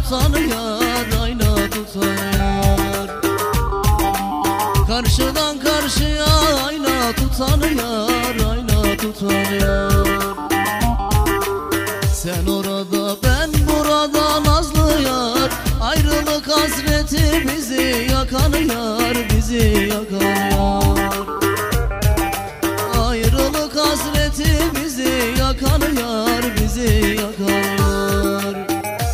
tutan yar, ayna tutan yar. Karşıdan karşıya ayna tutan yar, ayna tutan yar. Sen orada ben burada nazlı yar, ayrılık hasreti bizi yakan yar, bizi yakan yar. Ayrılık hasreti bizi yakan yar, bizi yakan yar.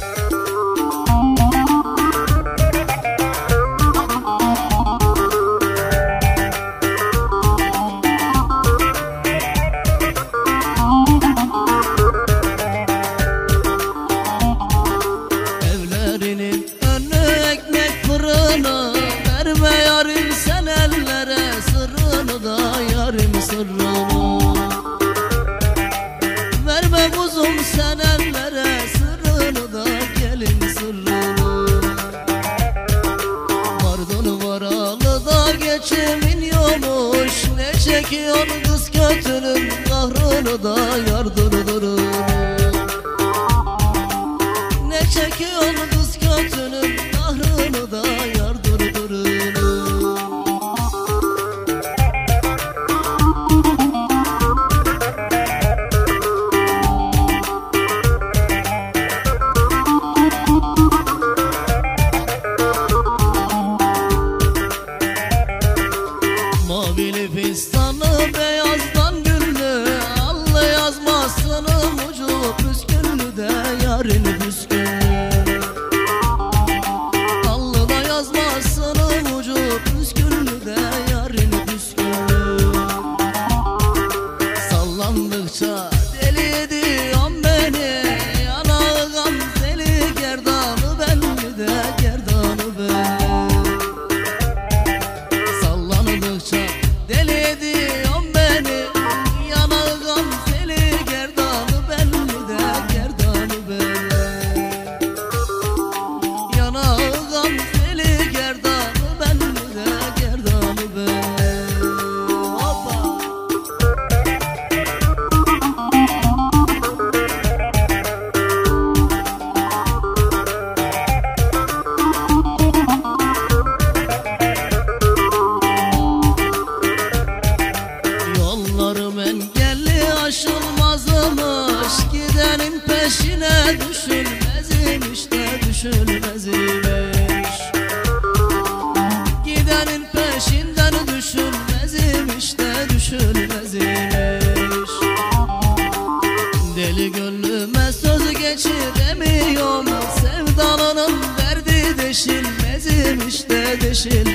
Evlerinin önü ekmek fırını, verme yarim sen ellere sırrını da, yarim sırrını. Verme kuzum sen ellere sırrını da, gelin sırrını. Vardın varalı da geçimin yokmuş, ne çekiyorsun kız kötünün kahrını da, yar durdurunu. Ne çekiyorsun kız kötünün kahrını da, yar durdurunu. Mavili fistanı beyazdan güllü, allı yazmasının ucu püsküllü de, yarın püsküllü. Allı da yazmasının ucu püsküllü de, yarın püsküllü. Sallandıkça deli ediyorsun beni, yanağı gamzeli gerdanı belli de, gerdanı belli. Sallandıkça deli ediyorsun beni, yanağı gamzeli gerdanı belli de, gerdanı belli. Yanağı gamzeli gerdanı belli de, gerdanı belli. Hoppa! Yollarım engelli aşılmazmış, gidenin peşine düşülmez imiş de, düşülmez imiş. Gidenin peşinden düşülmez imiş de, düşülmez imiş. Deli gönlüme söz geçiremiyorum, sevdalının derdi deşilmez imiş de, deşilmez.